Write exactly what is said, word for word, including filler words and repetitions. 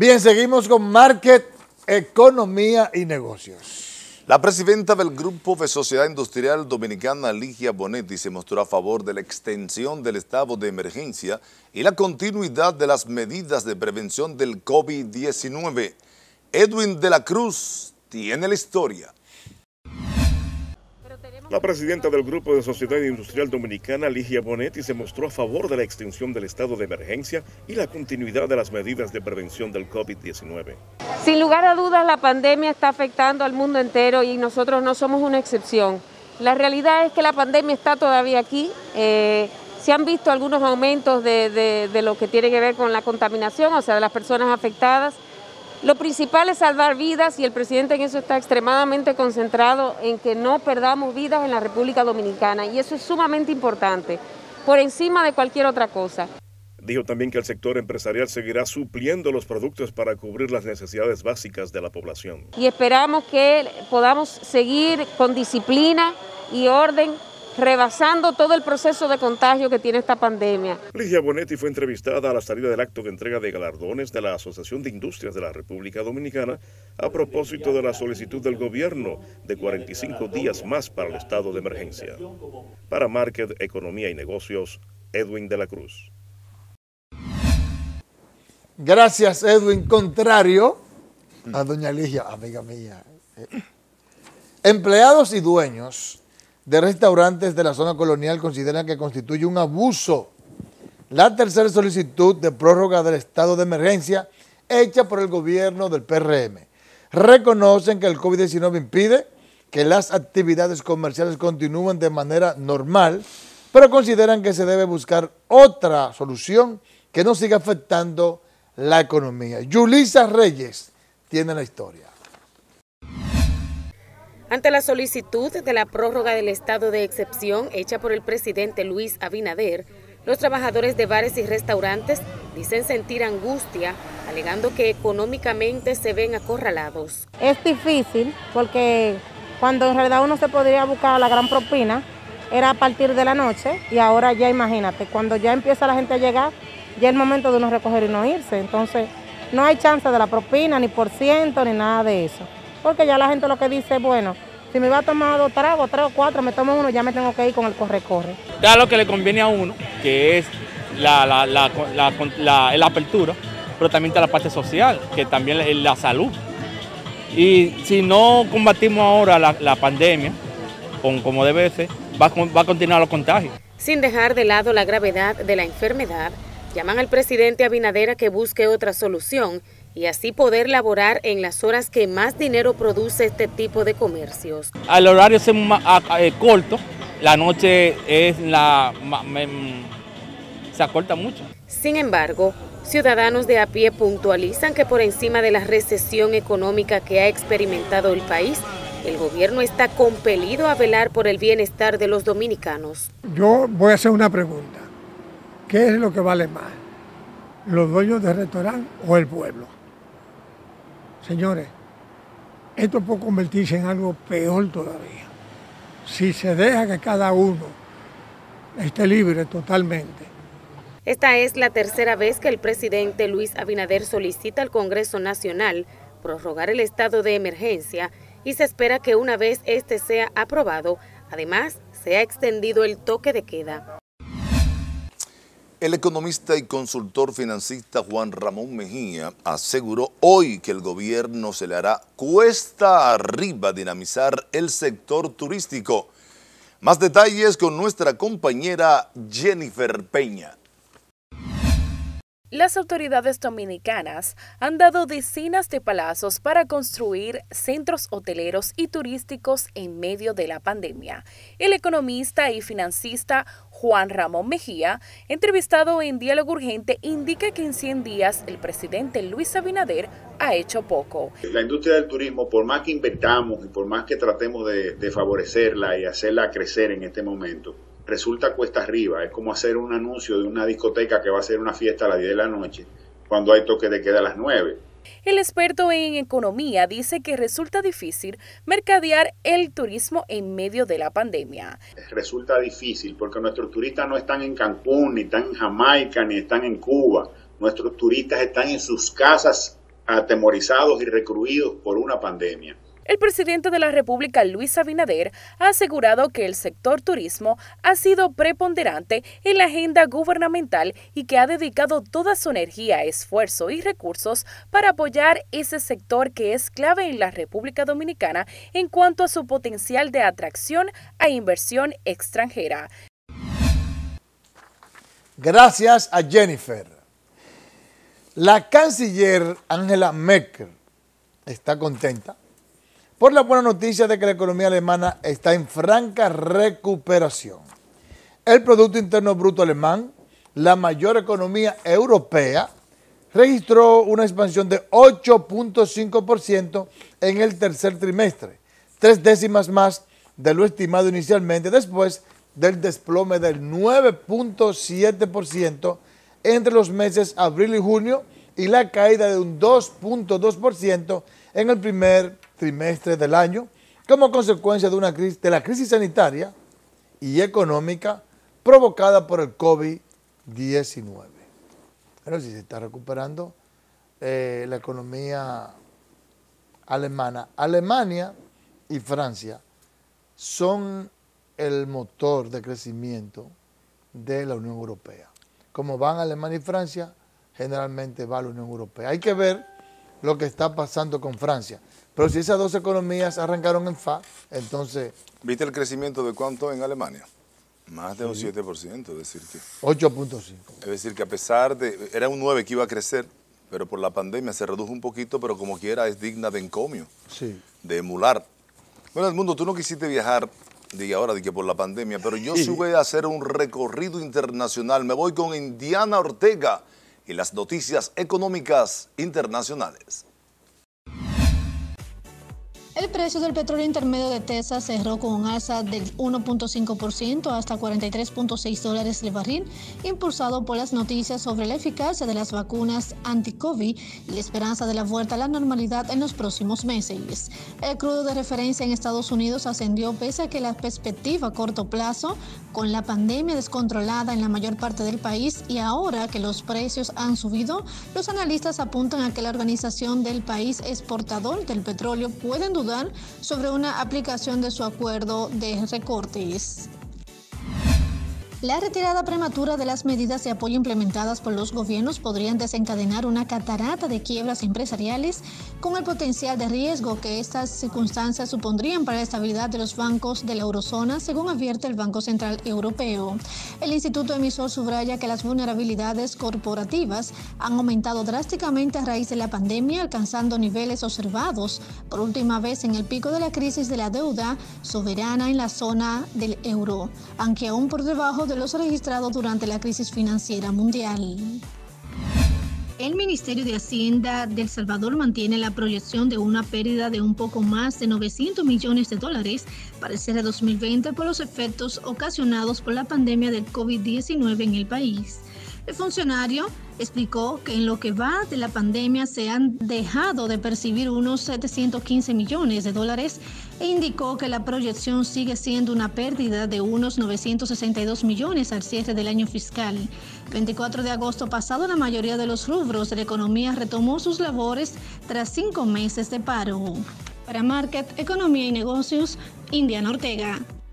Bien, seguimos con Market, Economía y Negocios. La presidenta del Grupo de Sociedad Industrial Dominicana, Ligia Bonetti, se mostró a favor de la extensión del estado de emergencia y la continuidad de las medidas de prevención del COVID diecinueve. Edwin de la Cruz tiene la historia. La presidenta del Grupo de Sociedad Industrial Dominicana, Ligia Bonetti, se mostró a favor de la extensión del estado de emergencia y la continuidad de las medidas de prevención del COVID diecinueve. Sin lugar a dudas, la pandemia está afectando al mundo entero y nosotros no somos una excepción. La realidad es que la pandemia está todavía aquí. Eh, se han visto algunos aumentos de, de, de lo que tiene que ver con la contaminación, o sea, de las personas afectadas. Lo principal es salvar vidas y el presidente en eso está extremadamente concentrado en que no perdamos vidas en la República Dominicana y eso es sumamente importante, por encima de cualquier otra cosa. Dijo también que el sector empresarial seguirá supliendo los productos para cubrir las necesidades básicas de la población. Y esperamos que podamos seguir con disciplina y orden, rebasando todo el proceso de contagio que tiene esta pandemia. Ligia Bonetti fue entrevistada a la salida del acto de entrega de galardones de la Asociación de Industrias de la República Dominicana a propósito de la solicitud del gobierno de cuarenta y cinco días más para el estado de emergencia. Para Market, Economía y Negocios, Edwin de la Cruz. Gracias, Edwin. Contrario a doña Ligia, amiga mía. Empleados y dueños de restaurantes de la zona colonial consideran que constituye un abuso la tercera solicitud de prórroga del estado de emergencia hecha por el gobierno del P R M. Reconocen que el COVID diecinueve impide que las actividades comerciales continúen de manera normal, pero consideran que se debe buscar otra solución que no siga afectando la economía. Yulisa Reyes tiene la historia. Ante la solicitud de la prórroga del estado de excepción hecha por el presidente Luis Abinader, los trabajadores de bares y restaurantes dicen sentir angustia, alegando que económicamente se ven acorralados. Es difícil porque cuando en realidad uno se podría buscar la gran propina, era a partir de la noche y ahora ya imagínate, cuando ya empieza la gente a llegar, ya es el momento de uno recoger y no irse. Entonces no hay chance de la propina, ni por ciento, ni nada de eso. Porque ya la gente lo que dice, bueno, si me va a tomar dos tragos, tres o cuatro, me tomo uno, ya me tengo que ir con el corre-corre. Da lo que le conviene a uno, que es la, la, la, la, la, la apertura, pero también está la parte social, que también es la salud. Y si no combatimos ahora la, la pandemia, con, como debe ser, va, va a continuar los contagios. Sin dejar de lado la gravedad de la enfermedad, llaman al presidente Abinader a que busque otra solución y así poder laborar en las horas que más dinero produce este tipo de comercios. El horario es más, eh, corto, la noche es la, me, se acorta mucho. Sin embargo, ciudadanos de a pie puntualizan que por encima de la recesión económica que ha experimentado el país, el gobierno está compelido a velar por el bienestar de los dominicanos. Yo voy a hacer una pregunta. ¿Qué es lo que vale más? ¿Los dueños de restaurante o el pueblo? Señores, esto puede convertirse en algo peor todavía. Si se deja que cada uno esté libre totalmente. Esta es la tercera vez que el presidente Luis Abinader solicita al Congreso Nacional prorrogar el estado de emergencia y se espera que una vez este sea aprobado, además se ha extendido el toque de queda. El economista y consultor financista Juan Ramón Mejía aseguró hoy que el gobierno se le hará cuesta arriba dinamizar el sector turístico. Más detalles con nuestra compañera Jennifer Peña. Las autoridades dominicanas han dado decenas de palazos para construir centros hoteleros y turísticos en medio de la pandemia. El economista y financista Juan Ramón Mejía, entrevistado en Diálogo Urgente, indica que en cien días el presidente Luis Abinader ha hecho poco. La industria del turismo, por más que invertamos y por más que tratemos de, de favorecerla y hacerla crecer en este momento, resulta cuesta arriba. Es como hacer un anuncio de una discoteca que va a hacer una fiesta a las diez de la noche cuando hay toque de queda a las nueve. El experto en economía dice que resulta difícil mercadear el turismo en medio de la pandemia. Resulta difícil porque nuestros turistas no están en Cancún, ni están en Jamaica, ni están en Cuba. Nuestros turistas están en sus casas atemorizados y recluidos por una pandemia. El presidente de la República, Luis Abinader, ha asegurado que el sector turismo ha sido preponderante en la agenda gubernamental y que ha dedicado toda su energía, esfuerzo y recursos para apoyar ese sector que es clave en la República Dominicana en cuanto a su potencial de atracción a inversión extranjera. Gracias a Jennifer. La canciller Angela Merkel está contenta por la buena noticia de que la economía alemana está en franca recuperación. El Producto Interno Bruto alemán, la mayor economía europea, registró una expansión de ocho punto cinco por ciento en el tercer trimestre, tres décimas más de lo estimado inicialmente, después del desplome del nueve punto siete por ciento entre los meses abril y junio y la caída de un dos punto dos por ciento en el primer trimestre del año, como consecuencia de, una crisis, de la crisis sanitaria y económica provocada por el COVID diecinueve. Pero si se está recuperando eh, la economía alemana. Alemania y Francia son el motor de crecimiento de la Unión Europea. Como van Alemania y Francia, generalmente va la Unión Europea. Hay que ver lo que está pasando con Francia. Pero si esas dos economías arrancaron en F A, entonces... ¿Viste el crecimiento de cuánto en Alemania? Más de un siete por ciento, es decir que... ocho punto cinco. Es decir que a pesar de... Era un nueve que iba a crecer, pero por la pandemia se redujo un poquito, pero como quiera es digna de encomio, sí, de emular. Bueno, Edmundo, tú no quisiste viajar, diga ahora, de que por la pandemia, pero yo sí voy a hacer un recorrido internacional. Me voy con Indiana Ortega y las noticias económicas internacionales. El precio del petróleo intermedio de Texas cerró con un alza del uno punto cinco por ciento hasta cuarenta y tres punto seis dólares el barril, impulsado por las noticias sobre la eficacia de las vacunas anti-COVID y la esperanza de la vuelta a la normalidad en los próximos meses. El crudo de referencia en Estados Unidos ascendió pese a que la perspectiva a corto plazo, con la pandemia descontrolada en la mayor parte del país y ahora que los precios han subido, los analistas apuntan a que la organización del país exportador del petróleo pueden dudar sobre una aplicación de su acuerdo de recortes. La retirada prematura de las medidas de apoyo implementadas por los gobiernos podrían desencadenar una catarata de quiebras empresariales con el potencial de riesgo que estas circunstancias supondrían para la estabilidad de los bancos de la eurozona, según advierte el Banco Central Europeo. El instituto emisor subraya que las vulnerabilidades corporativas han aumentado drásticamente a raíz de la pandemia, alcanzando niveles observados por última vez en el pico de la crisis de la deuda soberana en la zona del euro, aunque aún por debajo de los registrados durante la crisis financiera mundial. El Ministerio de Hacienda de El Salvador mantiene la proyección de una pérdida de un poco más de novecientos millones de dólares para el cierre de dos mil veinte por los efectos ocasionados por la pandemia del COVID diecinueve en el país. El funcionario explicó que en lo que va de la pandemia se han dejado de percibir unos setecientos quince millones de dólares e indicó que la proyección sigue siendo una pérdida de unos novecientos sesenta y dos millones al cierre del año fiscal. El veinticuatro de agosto pasado, la mayoría de los rubros de la economía retomó sus labores tras cinco meses de paro. Para Market, Economía y Negocios, Indiana Ortega.